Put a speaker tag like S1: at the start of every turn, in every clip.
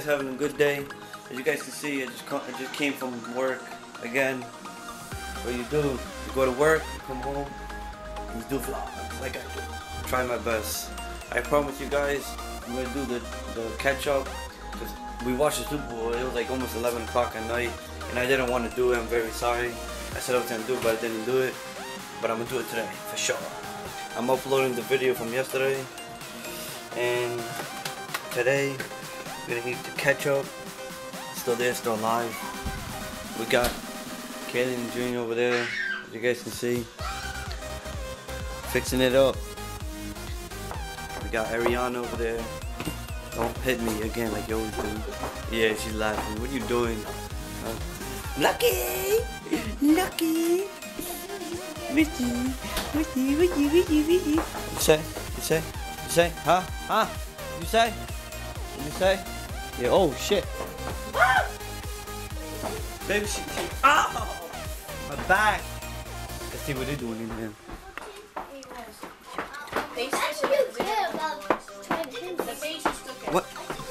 S1: guys having a good day? As you guys can see, I just came from work again. What you do? You go to work, you come home, and you do vlogs like I do. Try my best. I promise you guys, I'm gonna do the catch-up because we watched the Super Bowl. It was like almost 11 o'clock at night, and I didn't want to do it. I'm very sorry. I said I was gonna do it, but I didn't do it. But I'm gonna do it today for sure. I'm uploading the video from yesterday, and today we're gonna eat the ketchup. Still there, still alive. We got Kaylee and Junior over there, as you guys can see, fixing it up. We got Ariana over there. Don't hit me again like you always do. Yeah, she's laughing. What are you doing? Lucky! Lucky! Witty! Witty, witty, witty, witty. You say? You say? You say? Huh? Huh? You say? You say? Yeah, oh shit. Baby, she, ow! My back! Let's see what they're doing in here. What?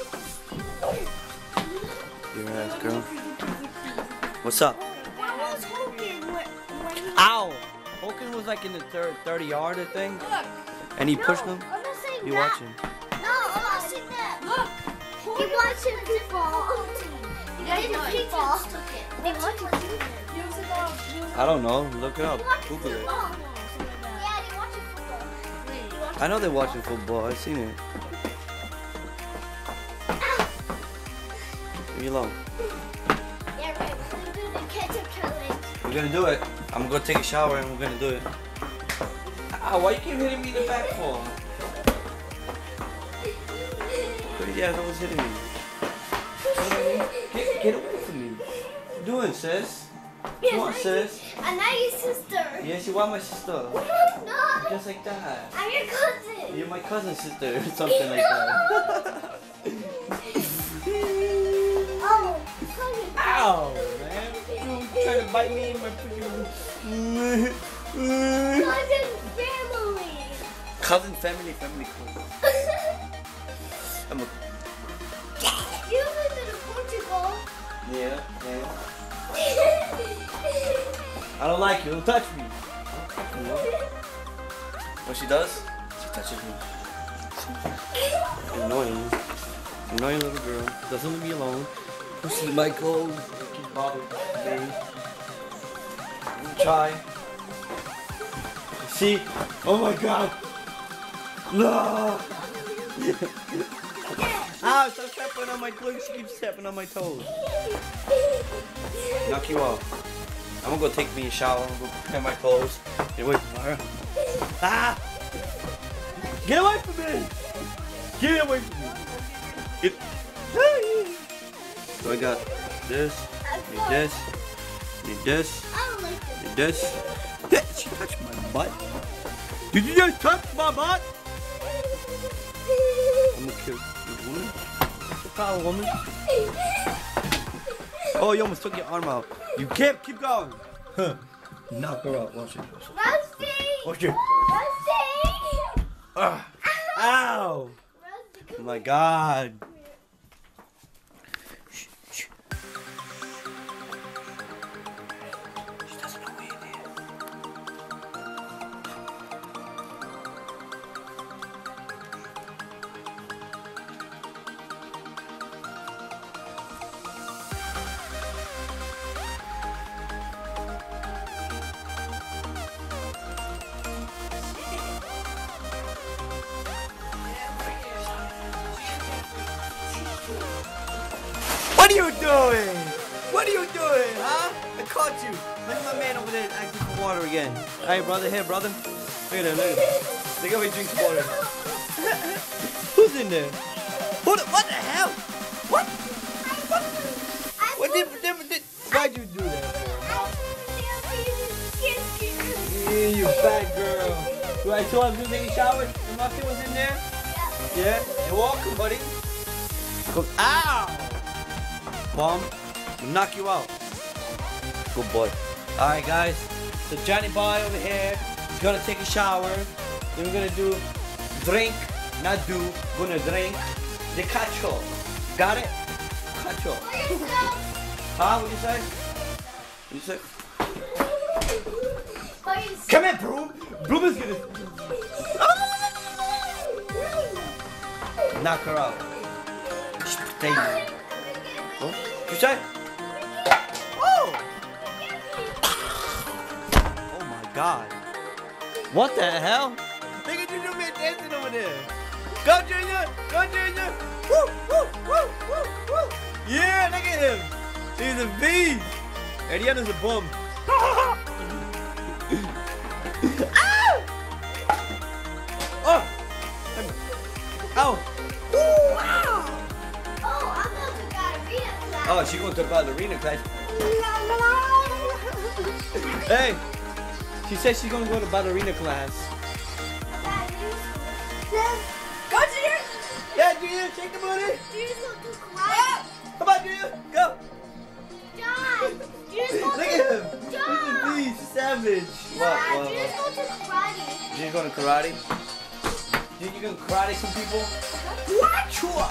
S1: Your ass, girl. What's up? Ow! Hogan was like in the 30-yarder thing, and he pushed him. You watching?
S2: No, I'm not saying that. Look, he watching football.
S1: I don't know. Look it up. Google it. I know they're watching football. I've seen it. Leave me alone.
S2: Yeah, right. We're gonna do the ketchup challenge.
S1: We're gonna do it. I'm gonna take a shower and we're gonna do it. Ow, why you keep hitting me in the back for? Crazy ass always hitting me. Get away from me. What you doing, sis? Come on, sis.
S2: I'm not your sister.
S1: Yes, you are my sister.
S2: No.
S1: Just like that.
S2: I'm your cousin.
S1: You're my cousin's sister or something like that.
S2: Oh, cousin.
S1: Ow, man. You trying to bite me in my
S2: Cousin family.
S1: Cousin family, cousin. I'm a...
S2: You live in Portugal.
S1: Yeah. I don't like you. Don't touch me. What she does? She touches me. Annoying. Annoying little girl. Doesn't leave me alone. Pushes my clothes. Keeps bothering me. Try. See? Oh my god. No. Ow, stop stepping on my toes. She keeps stepping on my toes. Knock you off. I'm gonna go take me a shower. I'm gonna go prepare my clothes. Get away from her. Ah! Get away from me! Get away from me! Get. So I got this. Need this. Need this.
S2: I don't like this.
S1: Need this. She touched my butt. Did you just touch my butt? I'm gonna kill you, woman. What's the problem, woman? Oh, you almost took your arm out. You can't keep going. Huh. Knock her out. Watch it.
S2: Rusty!
S1: Watch it.
S2: Rusty!
S1: Ow! Oh my god. Shh, shh. She doesn't know we're in here. What are you doing? What are you doing, huh? I caught you. Look at my man over there asking for water again. Hey, brother, here, brother. Look at him, look at him. Look how he drinks water. Who's in there? What the hell? What? Why'd you do that for? Yeah, you bad girl. So I told him to take a shower and Rusty was in there? Yeah. You're welcome, buddy. Go. Ow! Mom, I'll knock you out. Good boy. Alright guys, so Johnny Boy over here is gonna take a shower. Then we're gonna drink, not do, gonna drink the ketchup. Got it? ketchup. Huh? What you say? What you say? Come here, Broom. Broom is gonna knock her out. Stay. What you say? Oh! Oh my God! What the hell? Look at Junior man dancing over there. Go Junior! Go Junior! Woo! Woo! Woo! Woo! Woo! Yeah! Look at him. He's a beast. Ariana's a bum. Ow! Oh! Ow! Ooh, ow!
S2: Oh, I'm going to ballerina class.
S1: Oh, she's going to ballerina class. Hey! She said she's going to go to ballerina class.
S2: Go, Junior!
S1: Yeah, Junior, shake the booty!
S2: Junior's going to karate.
S1: Come on, Junior, go!
S2: John! Junior's going
S1: Look at him! He's a beast, savage! What?
S2: Junior's going to karate.
S1: Junior's going to karate? You think you're going to karate some people? What? Chua!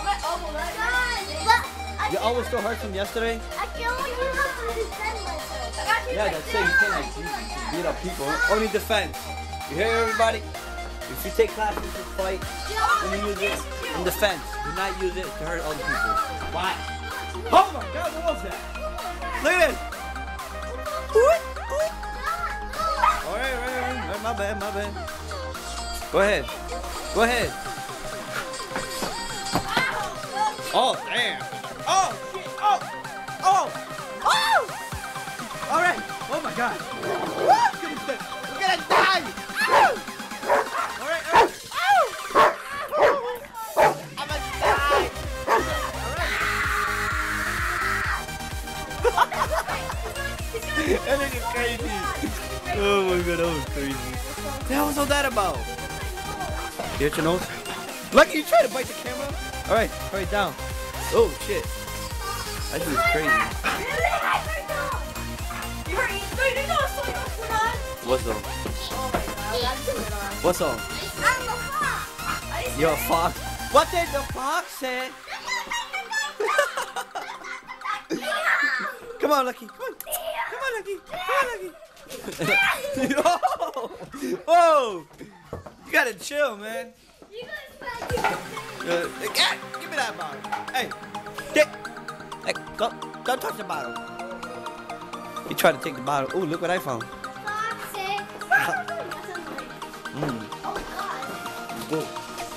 S1: Your elbow still hurts from yesterday?
S2: I can only use it to defend myself.
S1: Yeah, that's it. You can't like beat up people. Only defense. You hear everybody? If you take classes to fight, then you use it in defense. Do not use it to hurt other people. Why? Oh my God, what was that? Look at this. Alright, right. My bad. Go ahead. Oh, damn. Oh, shit. Oh. All right. Oh, my God. We're going to die. All right. I'm going to die. All right. That nigga crazy. Oh, my God. That was crazy. What the hell was all that about? You hit your nose? Lucky, you try to bite the camera? All right, down. Oh, shit. That shit was crazy. What's up? What's up? You're a fox. What did the fox say? Come on, Lucky. Come on, Lucky. Whoa! You gotta chill, man. Give me that bottle. Hey, don't touch the bottle. He tried to take the bottle. Oh, look what I found. Good.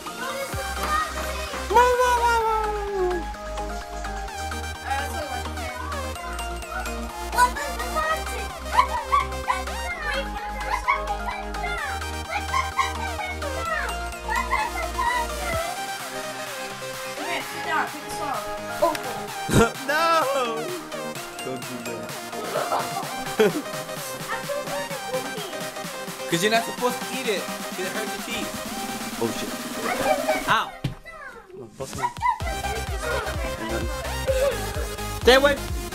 S1: No! Don't do that. Because you're not supposed to eat it. Because it hurts your teeth. Oh shit. Ow! Come on, bust me. Stay away!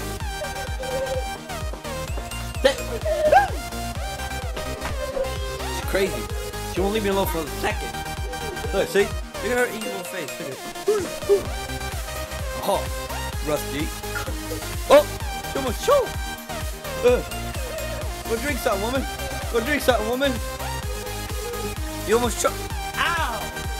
S1: She's crazy. She won't leave me alone for a second. Look, see? Look at her evil face. Look at it. Oh, Rusty. Oh, she almost choked. Go drink something, woman. You almost choked. Ow!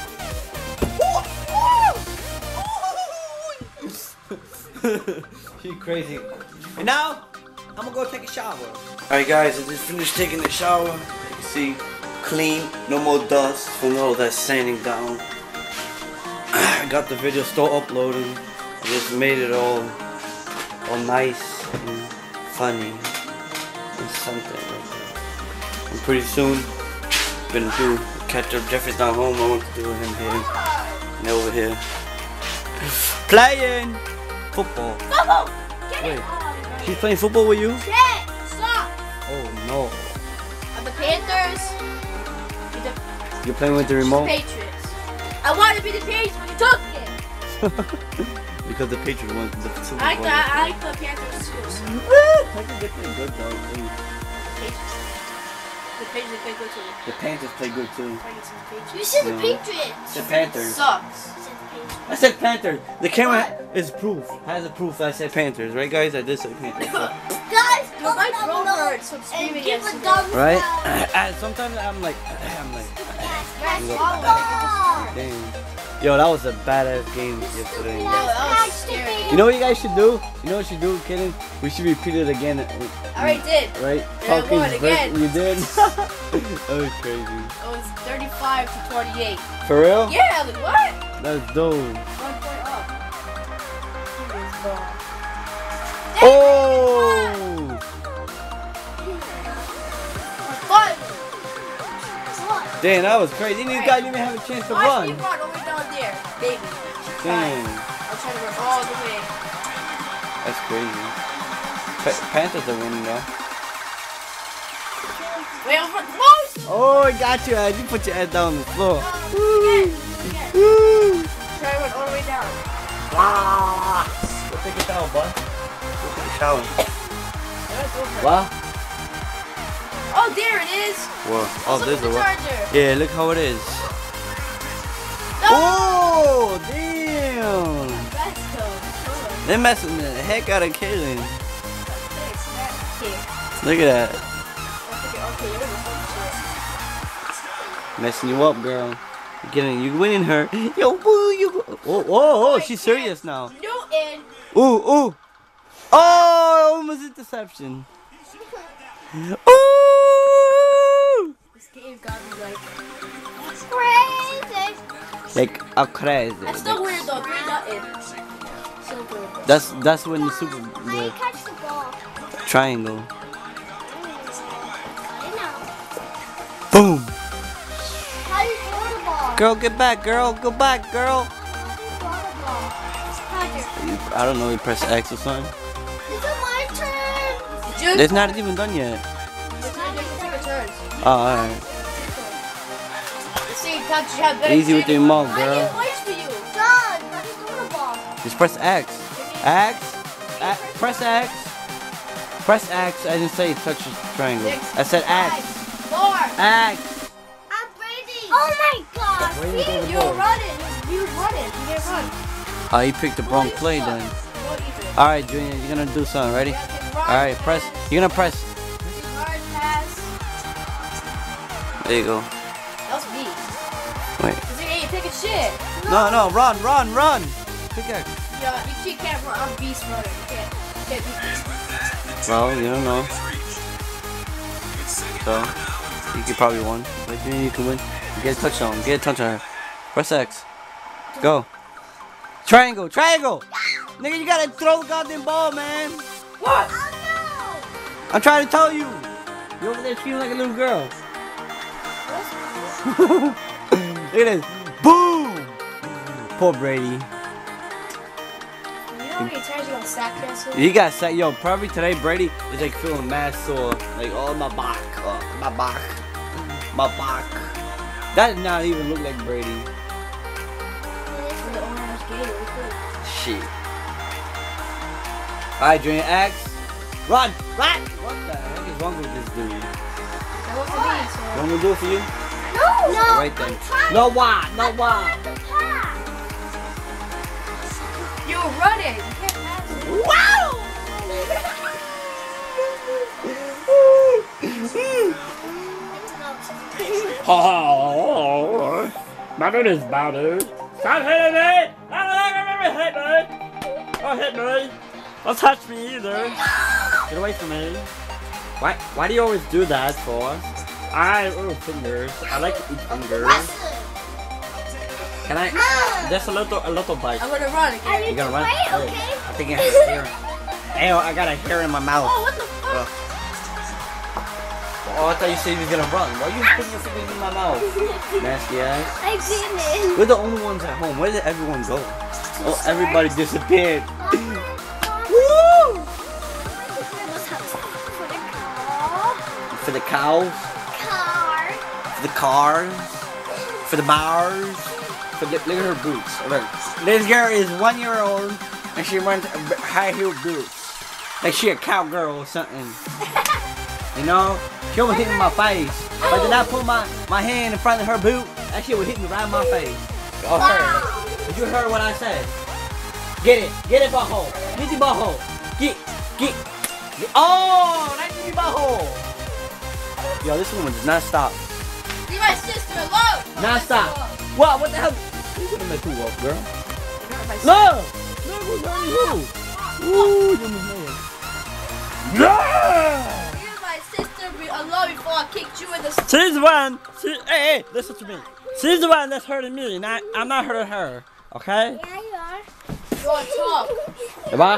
S1: She's crazy. And now, I'm gonna go take a shower. Alright guys, I just finished taking the shower. You can see, clean, no more dust from all that sanding down. I got the video still uploading. I just made it all nice and funny and something like that. And pretty soon, I'm gonna do ketchup. Jeffrey's not home. I want to do him here and over here. Playing football. Wait, she's playing football with you?
S2: Shit! Stop!
S1: Oh no.
S2: And the Panthers.
S1: You're playing with the remote?
S2: Patriots. I wanted to be the Patriots, but you took it.
S1: Because the Patriots won the Super Bowl.
S2: I like the Panthers too.
S1: I can get pretty good though.
S2: Patriots.
S3: The Patriots play good too.
S1: The Panthers play good too.
S2: You said the
S1: No.
S2: Patriots.
S1: The Panthers.
S3: Sucks.
S1: I said Panthers. The camera is proof. Has a proof that I said Panthers, right, guys? I did say Panthers. So.
S2: Guys,
S3: My throat hurts from screaming
S2: and give
S3: against
S2: a
S3: it.
S2: thumbs
S1: Right?
S2: down.
S1: Sometimes I'm like,
S2: Guys,
S3: Swallow it.
S1: damn. Yo, that was a badass game yesterday.
S3: that was scary.
S1: You know what you guys should do? You know what you should do, kidding? We should repeat it again.
S3: I already did.
S1: Right?
S3: Yeah, I won again.
S1: You did? That was crazy.
S3: It was 35 to 28.
S1: For real?
S3: Yeah, like what?
S1: That's dope.
S3: 1 point up. Give me this ball.
S1: Oh!
S3: But
S1: Damn, that was crazy. These guys didn't even have a chance to
S3: watch
S1: run.
S3: me run all the way down there, baby.
S1: Damn.
S3: I'm trying to run all the way.
S1: That's crazy. Panthers are winning though.
S3: Wait, I'm running. Whoa!
S1: Oh, I got you, Ed. You put your head down on the floor.
S3: Again.
S1: Woo!
S3: Try to run all the way down.
S1: Ah! Go take a shower, bud. Go take a shower. Wow.
S3: Oh, there it is.
S1: Whoa. Oh,
S3: Look
S1: this
S3: at
S1: is
S3: the
S1: what?
S3: charger.
S1: Yeah, look how it is.
S3: No.
S1: Oh, damn.
S3: That's dope.
S1: They're messing the heck out of Kaylin.
S3: Okay.
S1: Look at that.
S3: Okay, you're the
S1: Messing you up, girl. You winning her. Yo, woo, you. Oh, she's serious now.
S3: Newton.
S1: Ooh. Oh, almost interception. Ooh.
S3: This game got me like
S2: crazy.
S1: Like a crazy.
S3: That's still weird though. 3-0. So good.
S1: That's when the
S2: How do you catch the ball?
S1: triangle.
S2: I know.
S1: Boom.
S2: How do you throw the ball?
S1: Girl, get back, girl. Go back, girl.
S2: How do you throw the ball? How
S1: I don't know. You press X or something.
S2: Is it my turn?
S3: Did you?
S1: It's not even done yet.
S3: It's not different turns.
S1: Oh, alright.
S3: See, Touch, you have better
S1: Easy with your mouth,
S3: I
S1: girl.
S3: didn't waste for you.
S2: John, how do you throw the ball?
S1: Just press X. Press X. Press X. I didn't say touch the triangle. I said X.
S3: 4.
S1: X.
S2: I'm Brady. Oh my God.
S1: Where you going?
S3: You were running. You were running. You didn't run.
S1: Oh, you picked the wrong play then.
S3: Go even.
S1: Alright, Junior, you're gonna do something. Ready? Alright, press. You're gonna press.
S3: Hard pass.
S1: There you go.
S3: That was me.
S1: Wait.
S3: Cause you ain't taking shit.
S1: No, run. Pick X.
S3: You can't run. I'm beast runner. You can't beat me.
S1: Well, you don't know. So, you could probably win. Like, you can win. Get a touchdown. Get a touchdown. Press X. Go. Triangle. Nigga, you gotta throw the goddamn ball, man.
S3: What?
S2: Oh
S1: I'm trying to tell you. You're over there feeling like a little girl. Look at this. Boom. Poor Brady.
S3: You know how many times you got sacked yesterday?
S1: He got sacked. Yo, probably today Brady is like feeling mad sore. Like, oh, my back. My back. That did not even look like Brady.
S3: The orange gator.
S1: Shit. Alright, Junior X. Run! What the heck is wrong with this dude?
S3: That was for me, so.
S1: You want me to do it for you?
S2: no.
S1: Right then.
S2: I'm trying.
S1: No, why?
S2: I'm trying to pass.
S3: You were running. You can't pass it.
S2: Wow.
S1: My name is Bowder. Stop hitting me! Don't hit me! Don't touch me either! Get away from me! Why do you always do that for? Fingers. I like to eat fingers. Can I? There's a little bite.
S3: I'm gonna run again.
S1: You gonna run?
S2: Wait, okay.
S1: I think I have a hair. Ew, I got a hair in my mouth.
S3: Oh, what the fuck?
S1: Oh, I thought you said you was gonna run. Why are you putting your fingers in my mouth? Nasty ass.
S2: I didn't.
S1: We're the only ones at home. Where did everyone go? Oh, everybody disappeared. Woo! For the cows,
S2: Car.
S1: for the cars, for the bars, for the, look at her boots. Look, this girl is 1 year old and she wears high heel boots. Like she a cowgirl or something.
S4: You know, she almost hit me in my face. But then I put my hand in front of her boot. That shit would hit me right in my face. Oh, her. Did you heard what I said? Get it, butthole. Get your butthole. Get. Oh, that's your butthole. Yo, this woman does not stop.
S3: Leave my sister alone.
S4: Not stop. What the hell? You gonna make you walk, girl? Look who's hurting who? Ooh, you almost made it. Yeah!
S3: Leave my sister alone before I kicked you in the.
S4: She's the one. Hey, listen to me. She's the one that's hurting me. I'm not hurting her. Okay?
S2: Yeah, you are.
S3: You want to talk?
S4: Am I?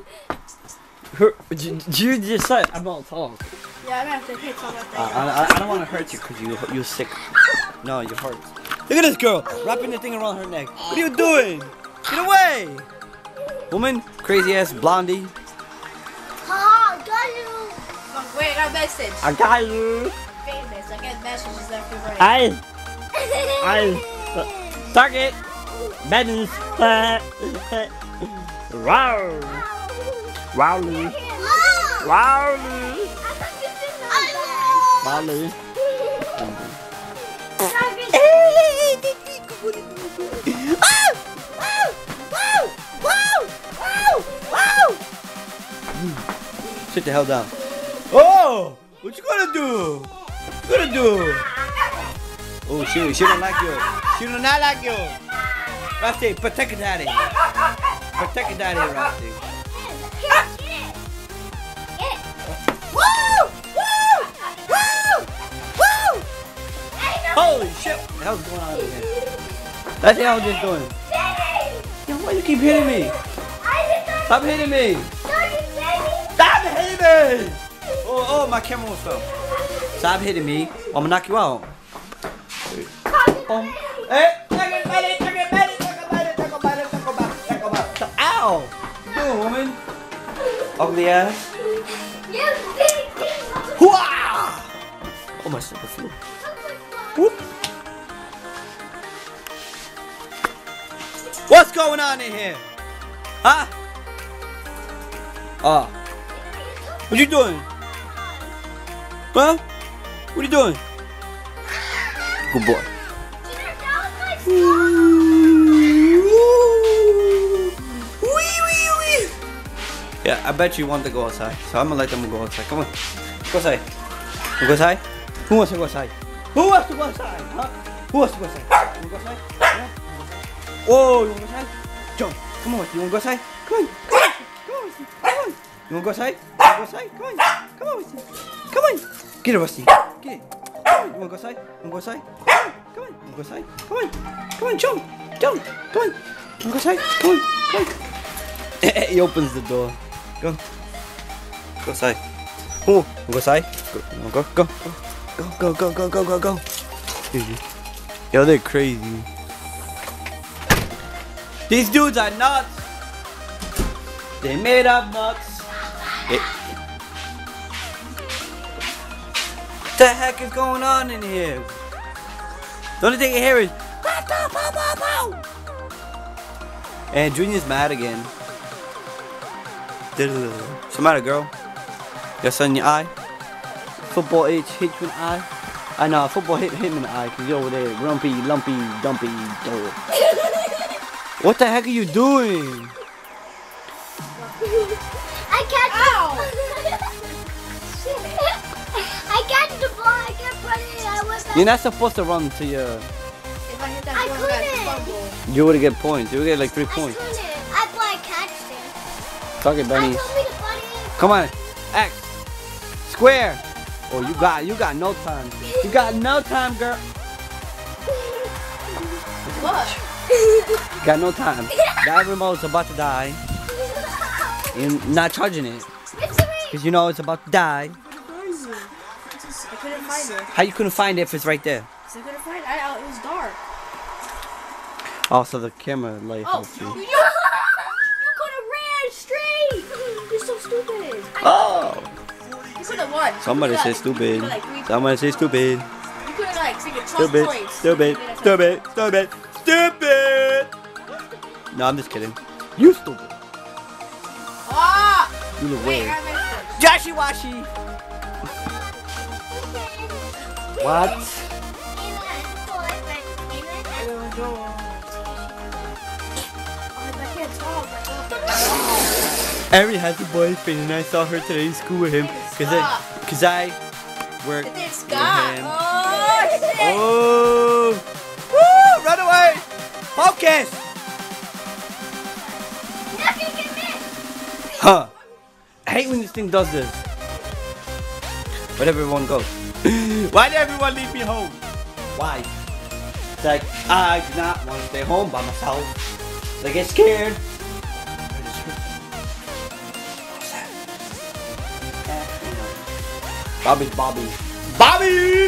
S4: You just said I'm not talk.
S3: Yeah, I'm gonna have to hit something.
S4: I don't want to hurt you because you're sick. No, you hurt. Look at this girl wrapping the thing around her neck. What are you doing? Get away! Woman, crazy ass blondie.
S2: Haha, got you.
S3: Oh, wait, I got a message.
S4: I got you.
S3: Famous. I get messages left and right.
S4: I target. Badness. Wow. Wowly. Wowly. Wowly. Sit the hell down. Oh! What you gonna do? What you gonna do? Oh, she don't like you. She do not like you. Rusty, protect your daddy. Protect your daddy, Rusty. Holy shit! What the hell's going on over here? That's what I was just doing. Yo, why you keep hitting me? Stop hitting me! Stop hitting me! Oh, my camera was fell. Stop hitting me. I'm gonna knock you out. Hey! Ow! What you doing, woman? Ugly ass. Oh, my slipper flew. Whoop. What's going on in here? Huh? What you doing? Huh? What are you doing? Good boy. Yeah, I bet you want to go outside, so I'm gonna let them go outside. Come on, go outside. Go outside. Who wants to go outside? Who wants to go outside? Huh? Who wants to go outside? You want to go outside? Yeah? Whoa, you want to go outside? John, come on, you want to go outside? Come on, come on, come on, come on. You want to go outside? You want to go outside? Come on, come on, Rusty. Come on. Get it, Rusty. Get it. Come on, you want to go outside? You want to go outside? Come on, you want to go outside? Come on, come on, John, John, come on. You want to go outside? Come on, come on. He opens the door. Go. Go outside. Oh, go outside. Go, go, go. Go, go, go, go, go, go. Yo, they're crazy. These dudes are nuts. They made up nuts. What the heck is going on in here? The only thing you hear is and Junior's mad again. What's the matter, girl? Got something in your eye? Football hit you in the eye? I know, football hit him in the eye because you're over there grumpy, lumpy, dumpy, dog. What the heck are you doing?
S2: I catch I catch the ball. I kept running. I was.
S4: You're not supposed to run to your.
S3: If I hit that
S2: I
S3: ball,
S2: couldn't.
S4: You would get points. You would get like 3 points.
S2: I couldn't. I thought I catched it.
S4: Talk it, Benny.
S2: I told me to put it.
S4: Come on, X, square. Oh, you got no time. You got no time, girl.
S3: What?
S4: Got no time. That remote's about to die. You're not charging it. Because you know it's about to die.
S3: I couldn't find it.
S4: How you couldn't find it if it's right there?
S3: I couldn't find it. It was dark.
S4: Oh, so the camera light
S3: Oh,
S4: helps you.
S3: you could have ran straight. You're so stupid.
S4: Oh!
S3: You could have won.
S4: Somebody say stupid. Somebody say stupid.
S3: You could have like figured 12
S4: Stupid,
S3: points.
S4: stupid, stupid, stupid, stupid. No, I'm just kidding. You stupid.
S3: Ah!
S4: You look
S3: Wait,
S4: weird.
S3: I missed it.
S4: Joshy washy. What? Ari has a boyfriend and I saw her today in school with him cause I work with him.
S3: Oh, shit.
S4: Oh! Woo! Run away! Focus! Huh. I hate when this thing does this. Where'd everyone go? Why did everyone leave me home? Why? It's like, I do not want to stay home by myself. They get scared. What's that? Bobby! Bobby! Bobby!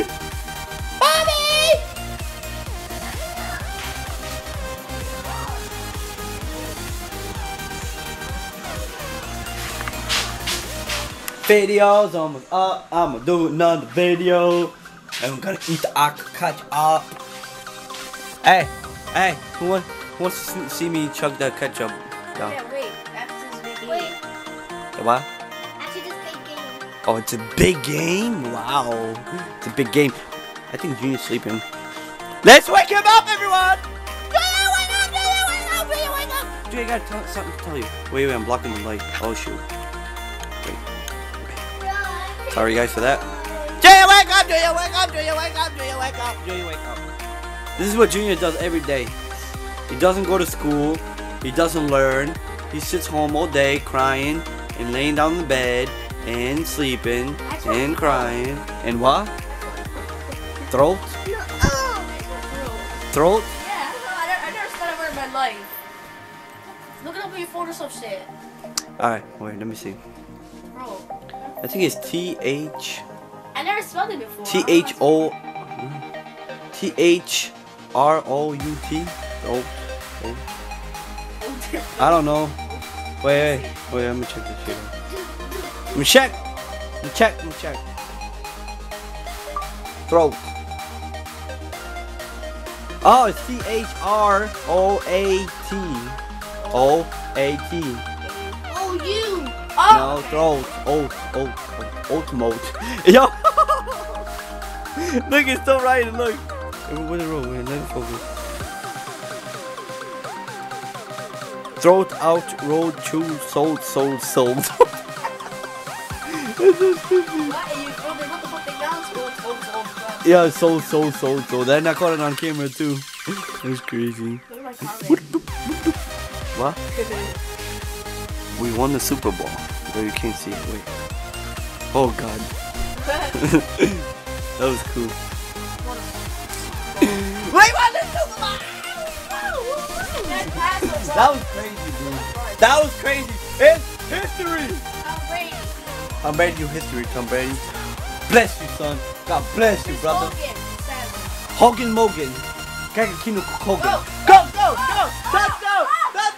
S4: Video's almost up. I'ma do another video. And I'm gonna eat the ketchup. Hey, who wants to see me chug that ketchup? No.
S3: Yeah, wait. After this big game.
S2: Wait,
S4: What?
S2: after this big game.
S4: Oh, it's a big game? Wow. It's a big game. I think Junior's sleeping. Let's wake him up, everyone! Junior, wake up! Junior, wake up! Junior, wake up! Junior, I got something to tell you. Wait, I'm blocking the light. Oh, shoot. Wait. Sorry, guys, for that. Junior, wake up! Junior, wake up! Junior, wake up! Junior, wake up! Junior, wake up! This is what Junior does every day. He doesn't go to school. He doesn't learn. He sits home all day crying and laying down in the bed and sleeping and crying. And what? Throat? Throat?
S3: Yeah, I never said a word in my life. Look it up on your phone or some shit.
S4: Alright, wait, let me see.
S3: Bro.
S4: I think it's T-H...
S3: I never spelled it before.
S4: T-H-O... T-H-R-O-U-T? Oh. I don't know. Wait, let me check this shit out. Let me check. Throat. Oh, it's C-H-R-O-A-T. O-A-T.
S2: Oh, you.
S4: No, throat. Oat mode. Yo! Look, it's still right. Look. Where's the road? Wait, let me focus. Throat out, road, chew, sold.
S3: What? And you throw the what thing down? So
S4: Yeah, sold. Then I caught it on camera too. It was crazy.
S3: Look at my comment.
S4: What? We won the Super Bowl. Oh, you can't see it. Wait. Oh God. That was cool. We won the Super Bowl! That was crazy, dude. That was crazy. It's history. Tom Brady, you history, Tom Brady. Bless you, son. God bless you, brother. Hogan Mogan. Kakakino Hogan. Go! Touchdown!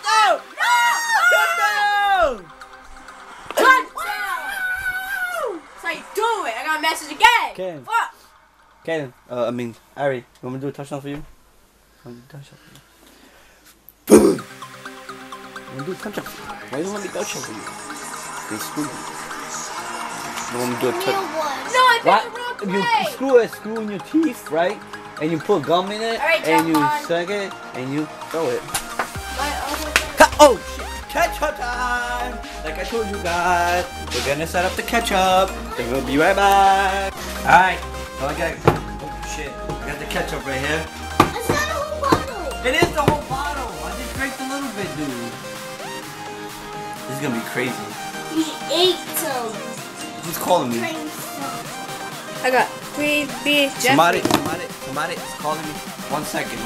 S3: So you do it. I got a message again.
S4: Ken.
S3: Fuck.
S4: Kaden, Ari, you want me to do a touchdown for you? I want to do a touchdown for you. Boom! I want to do a touchdown for you. Why do you want me to do a touchdown for you? Because screw you. You want me to do a touchdown?
S3: No, I picked the wrong
S4: You
S3: play.
S4: screw a screw in your teeth, right? And you put gum in it,
S3: Alright,
S4: and you
S3: jump on.
S4: suck it, and you throw it.
S3: Okay.
S4: Oh shit! Ketchup time! Like I told you guys, we're gonna set up the ketchup. Then we'll be right back. Alright, so I got, oh shit, I got the ketchup right here.
S2: It's not a whole bottle.
S4: It is the whole bottle. I just drank a little bit, dude. This is gonna be crazy.
S2: You ate some.
S4: Who's calling me?
S2: Drink some.
S3: I got 3B.
S4: Somebody is calling me. One second.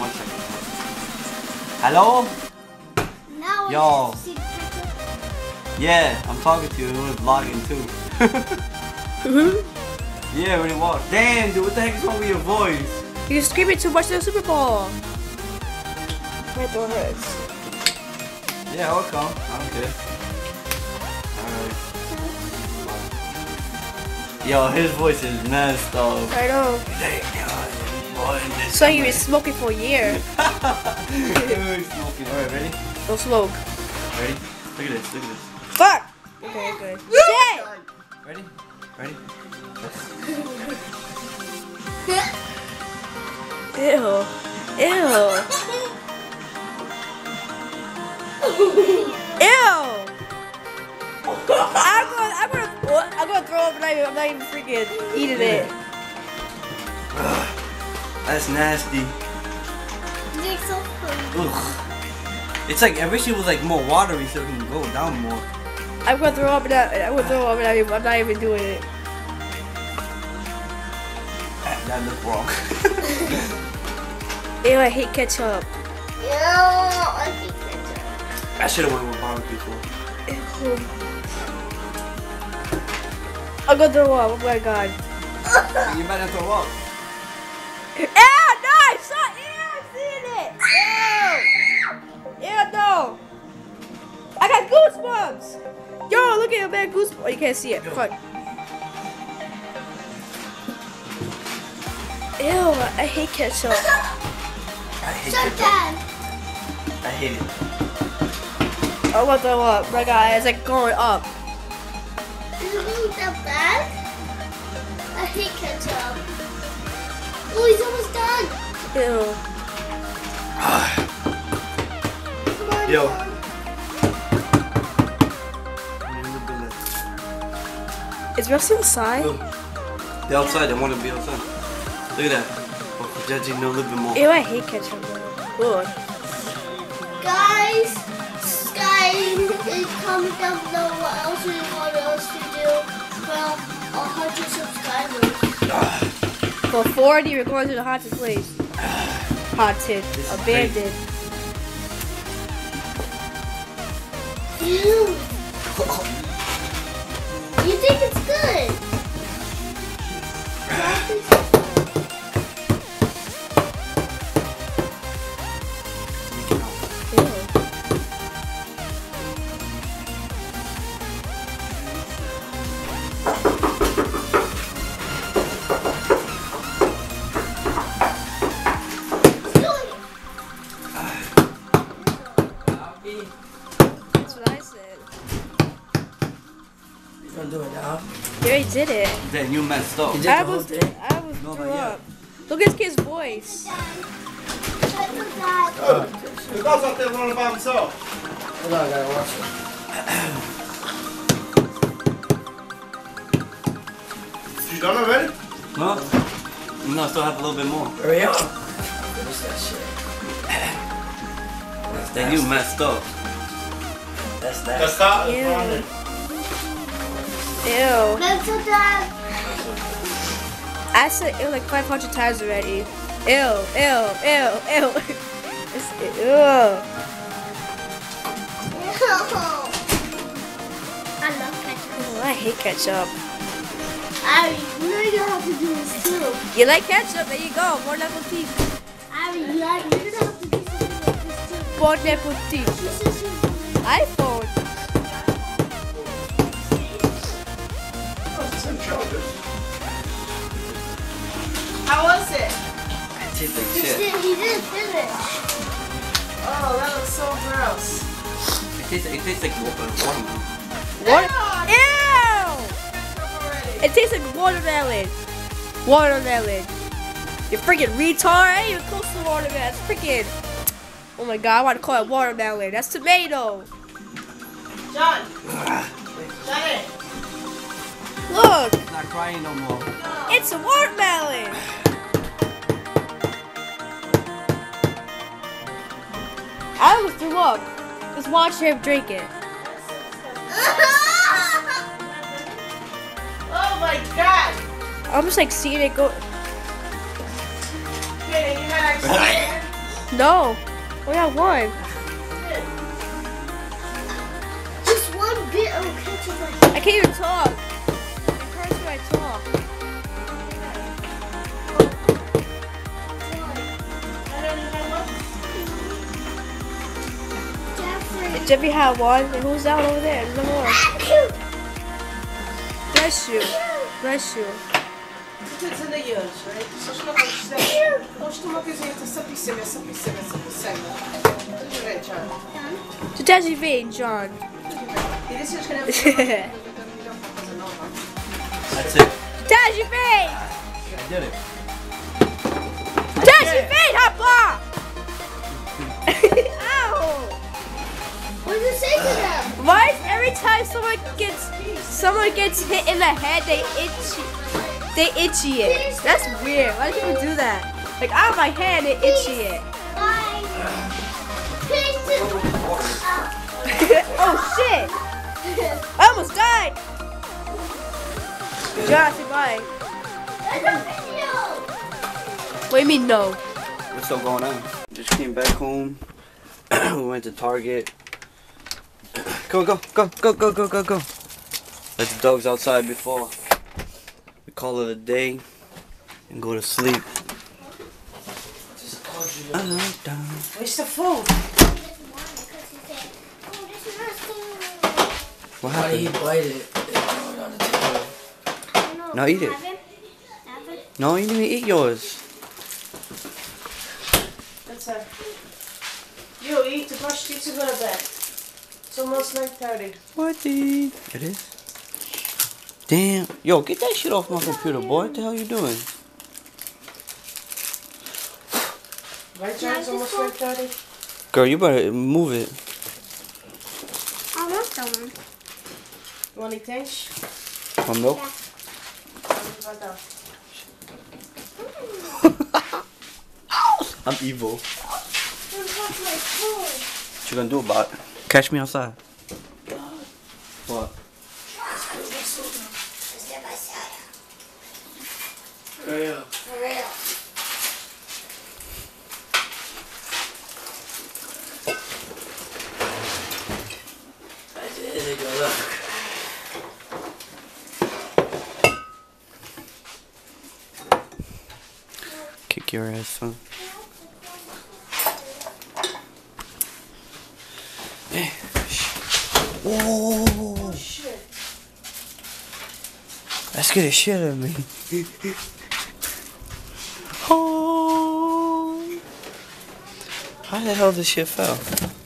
S4: Hello?
S2: Now
S4: Yo.
S2: I just see the picture.
S4: Yeah, I'm talking to you. We're vlogging too. Yeah, when you walk. Damn, dude, what the heck is wrong with your voice?
S3: You screaming too much in the Super Bowl. My throat hurts.
S4: Yeah, I'll come. I don't care. Alright. Yo, his voice is messed up.
S3: I know. So you've been smoking for a year.
S4: He's smoking. Alright, ready?
S3: Don't smoke.
S4: Ready? Look at this.
S3: Fuck! Okay, good. Shit!
S4: Ready?
S3: Ew. Ew. Ew. I'm gonna throw up, and I'm not even freaking eating it.
S1: That's nasty.
S2: It's so funny.
S1: Ugh. It's like I wish it was like more watery so it can go down more.
S3: I'm gonna throw up, and I'm not even doing it.
S1: That looked wrong.
S3: Ew, I hate ketchup.
S2: Ew, I hate ketchup.
S1: I should have went with barbecue sauce.
S3: Ew. I'm gonna throw up. Oh my god.
S1: You better throw up.
S3: Ew, no, I saw I'm seeing it. Ew. Ew, no. I got goosebumps. Yo, look at your man goosebumps. Oh, you can't see it. Fuck. Ew, I hate ketchup.
S1: I hate
S2: Shut
S1: it.
S2: down.
S1: I hate it.
S3: I'm gonna throw up. My god, it's like going up.
S2: Is it really that bad? I hate ketchup. Oh, he's almost done.
S3: Ew.
S2: Come on,
S1: Yo.
S2: Mom.
S3: Is Russ inside?
S1: Look. They're outside. They want to be outside. Look at that. Oh, judging a little bit more.
S3: Ew, I hate ketchup. Ugh.
S2: Guys, comment down below what else we want us to do for 100 subscribers.
S3: For 40, we're going to the haunted place. Haunted.
S1: This is
S3: Abandoned.
S2: Ew. You think it's good? I think so.
S3: That's what I said.
S4: You gonna do it now?
S3: You already did it.
S1: Then you messed up.
S4: You did the whole thing?
S3: I was
S1: No,
S3: threw
S1: but yeah.
S3: up. Look at this kid's voice.
S5: The guy's out there running by himself.
S4: Hold on, I gotta watch it.
S5: You done already?
S1: Huh? No, I still have a little bit more.
S4: Hurry up. What's that shit?
S1: Then you messed up.
S4: That's
S5: That's
S4: that.
S5: not
S3: Ew.
S5: running.
S3: Ew.
S2: Let's do that.
S3: I said ew like 500 times already. Ew, ew, ew, ew. It's, ew.
S2: I love ketchup.
S3: Oh, I hate ketchup.
S2: Ari, you know you have to do this too.
S3: You like ketchup? There you go. Bon appetit.
S2: Ari, you're gonna have to do something like this too.
S3: Bon appetit.
S2: This is
S3: iPhone.
S5: Oh, it's in charges.
S3: How was it?
S1: It tastes like
S2: he
S1: shit.
S2: didn't finish.
S3: Oh, that was so gross.
S1: It tastes like watermelon.
S3: What? Ew! It tastes like watermelon. Watermelon. You freaking retard. I ain't even close to watermelon. That's freaking. Oh my god, I want to call it watermelon. That's tomato.
S6: John! Johnny!
S3: Look,
S1: It's not crying no more.
S3: it's a watermelon. I almost threw up. Just watch him drink it.
S6: Oh my god!
S3: I'm just like seeing it go.
S6: Okay, you had actually.
S3: No. We got one.
S2: Just one bit of ketchup.
S3: I can't even talk. It hurts when I talk. Did Jeffy have one? And who's down over there? There's no more. Bless you. Bless you.
S6: Ty co nie jesz, right? Proszę na chodź, chodź tu mogę zjeść, to zapisy mnie. To się wiecie.
S3: To Daddy Vane, John.
S6: I this is gonna
S1: That's it.
S3: Daddy Vane!
S1: I did it.
S3: Daddy Vane!
S2: Listen to them.
S3: Why is every time someone gets hit in the head, they itchy it? That's weird. Why do people do that? Like out of my hand, they itchy it.
S2: Bye.
S3: Oh shit! I almost died. Josh, bye.
S2: That's a video.
S3: What do you mean no?
S4: What's still going on? Just came back home. We went to Target. Go. Let the dogs outside before we call it a day and go to sleep.
S6: Waste of food.
S4: What happened?
S1: He bite it.
S4: No, eat it. No, you didn't eat yours.
S6: That's it. You eat the brush teeth to go to bed. It's almost 9:30.
S4: What the? It is? Damn. Yo, get that shit off my computer, boy. What the hell you doing?
S6: Right, John? It's almost 9:30.
S4: Girl, you better move it.
S2: I want someone.
S6: You want anything?
S4: Want milk?
S6: Right down.
S4: I'm evil.
S2: Don't touch my phone.
S4: What you gonna do about it? Catch me outside. What?
S1: Hurry up.
S2: For real.
S1: There you go, look.
S4: Kick your ass, son. Whoa!
S6: Shit.
S4: That scared the shit out of me. Oh! How the hell this shit fell?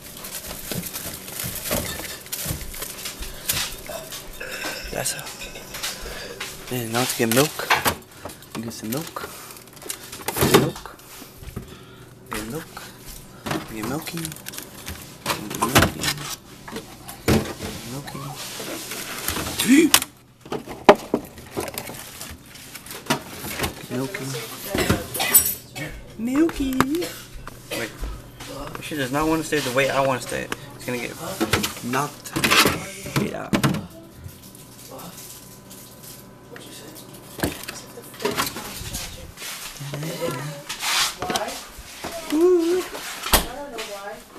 S4: That's how. Man, now to get milk. Get some milk. Get milk. Get milk. Get milky. Get milky. Milky. Milky. Milky. Wait. She does not want to stay the way I want to stay. It's gonna get knocked straight out.
S1: What you say?
S6: Why? I don't know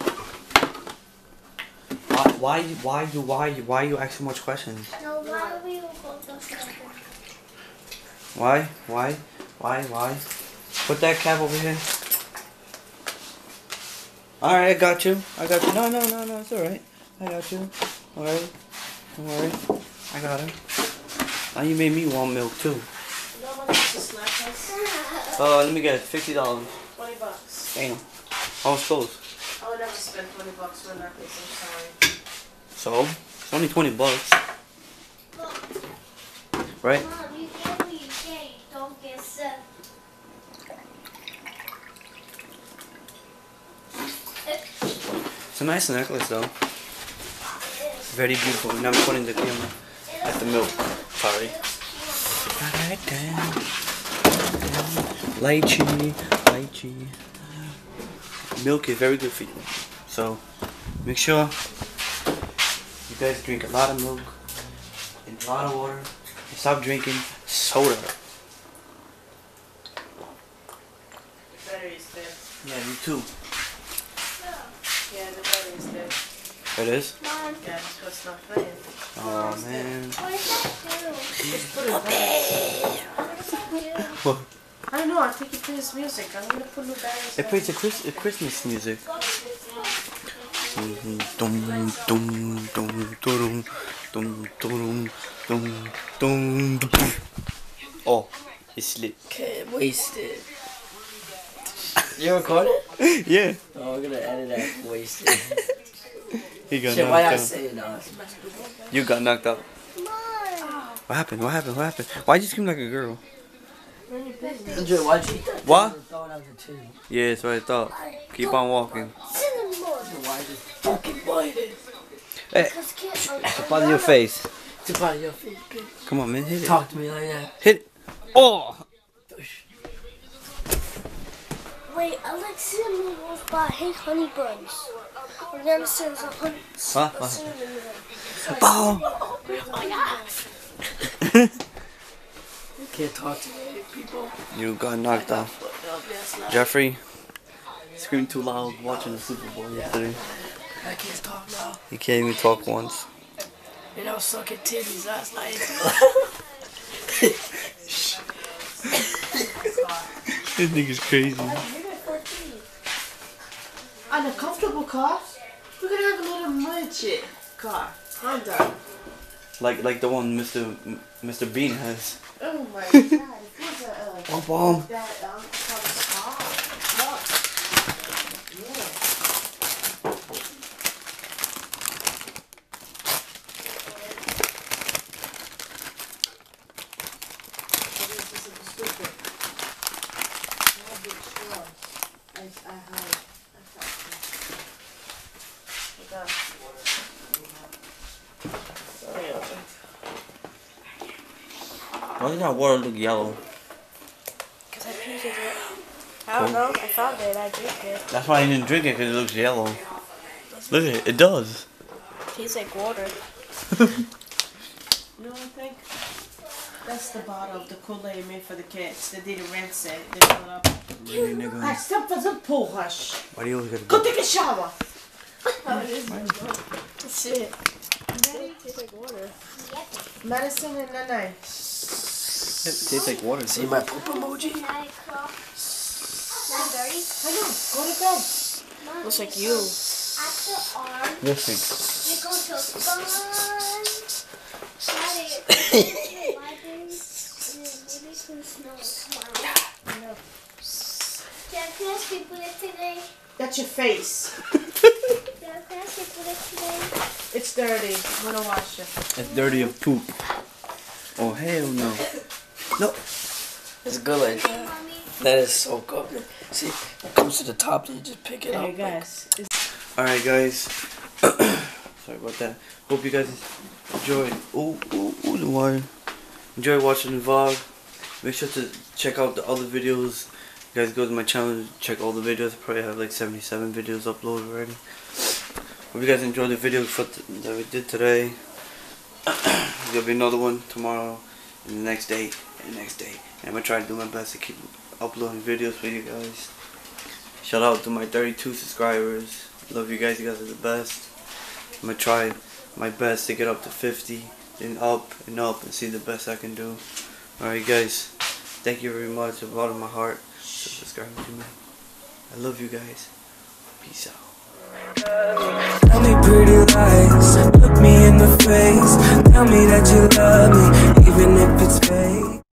S6: why.
S4: Why you ask so much questions?
S2: No, why are we all go to
S4: Why? Put that cap over here. Alright, I got you. No, it's alright. I got you. Alright. Don't worry. I got her. Now you made me want milk too.
S6: You know how much is a snack house?
S4: Let me get it. $50.
S6: $20.
S4: Damn. Almost close.
S6: I would never spend $20 for a necklace, I'm sorry.
S4: So, it's only $20. Right?
S2: Mom, you get what you get. Don't get sick.
S4: It's a nice necklace though. Very beautiful. And I'm putting the camera at the milk. Sorry. Lychee. Milk is very good for you. So make sure you guys drink a lot of milk and a lot of water. And stop drinking soda.
S6: The battery is dead.
S4: Yeah, me too.
S6: Yeah, the battery is dead.
S4: It is?
S2: Mom,
S6: Yeah, that's what's not playing.
S4: Oh man.
S2: what does that do?
S6: Just put it back.
S2: What does that do?
S6: I don't know, I think it plays music. I'm gonna put new batteries
S4: It
S6: in.
S4: plays a Christmas music. Oh, it's slick.
S1: Can't waste it. You recording?
S4: Yeah.
S1: Oh, we're gonna edit that. Waste it.
S4: He got
S1: Shit, why
S4: knocked
S1: I
S4: out.
S1: say it now?
S4: You got knocked out.
S2: Mom.
S4: What happened? Why'd you scream like a girl?
S1: Andrew, why'd you eat that?
S4: What?
S1: Throw it out the tube.
S4: Yeah, that's what I thought. Keep on walking.
S2: Cinnamon.
S1: Why'd you fucking bite it?
S4: Hey, up on your face.
S3: It's about your face, bitch.
S4: Come on, man, hit it.
S3: Talk to me like that.
S4: Hit it. Oh!
S2: Wait, I like cinnamon rolls, but I hate honey buns. I'm gonna say there's a honey
S4: Huh?
S2: a cinnamon roll.
S4: Boom!
S3: You can't talk to me, people.
S4: You got knocked off. Jeffrey screamed too loud watching the Super Bowl yesterday.
S3: I can't talk now.
S4: He can't even talk once.
S3: And I was sucking titties last night.
S4: This nigga's crazy.
S6: On a comfortable car, we're gonna have a little mud shit car. Honda.
S4: Like the one Mr. Bean has.
S6: Oh my god, it was a
S4: Bomb.
S6: that called a car. Look. Yeah.
S4: Why does that water look yellow?
S3: Because I peed in it. I don't know. I found it. I drank it.
S4: That's why I didn't drink it, because it looks yellow. Look at it, it does.
S3: Tastes like water.
S6: You know what I think? That's the bottle of the Kool-Aid made for the kids. They didn't rinse it. They fill it up.
S4: Really, nigga?
S6: Hey, stop for some pool, hush.
S4: Why do you always gotta
S6: Go
S4: go?
S6: take a shower.
S3: Shit. It tastes like water.
S6: Medicine and nanay.
S4: It tastes like water.
S3: See my poop emoji?
S2: Not dirty.
S6: I know. Go to bed.
S3: Looks like you.
S2: After arm,
S4: Listen.
S2: you go to fun. Maybe some snow. Can I ask you put it today?
S6: That's your face.
S2: Can I ask you put it today?
S6: It's dirty. I'm gonna wash it.
S4: It's dirty of poop. Oh, hell no. No.
S3: It's good like that.
S2: Mommy.
S3: That is so good. See, it comes to the top, then you just pick it
S6: Hey
S3: up.
S6: guys.
S4: Alright, guys. Sorry about that. Hope you guys enjoyed. The wire. Enjoy watching the vlog. Make sure to check out the other videos. You guys go to my channel, check all the videos. I probably have like 77 videos uploaded already. Hope you guys enjoyed the video that we did today. There'll be another one tomorrow, and the next day, and the next day. And I'm gonna try to do my best to keep uploading videos for you guys. Shout out to my 32 subscribers. Love you guys. You guys are the best. I'm gonna try my best to get up to 50, and up and up, and see the best I can do. Alright, guys. Thank you very much. From the bottom of my heart. Subscribe to me. I love you guys. Peace out.
S7: Tell me pretty lies, look me in the face. Tell me that you love me, even if it's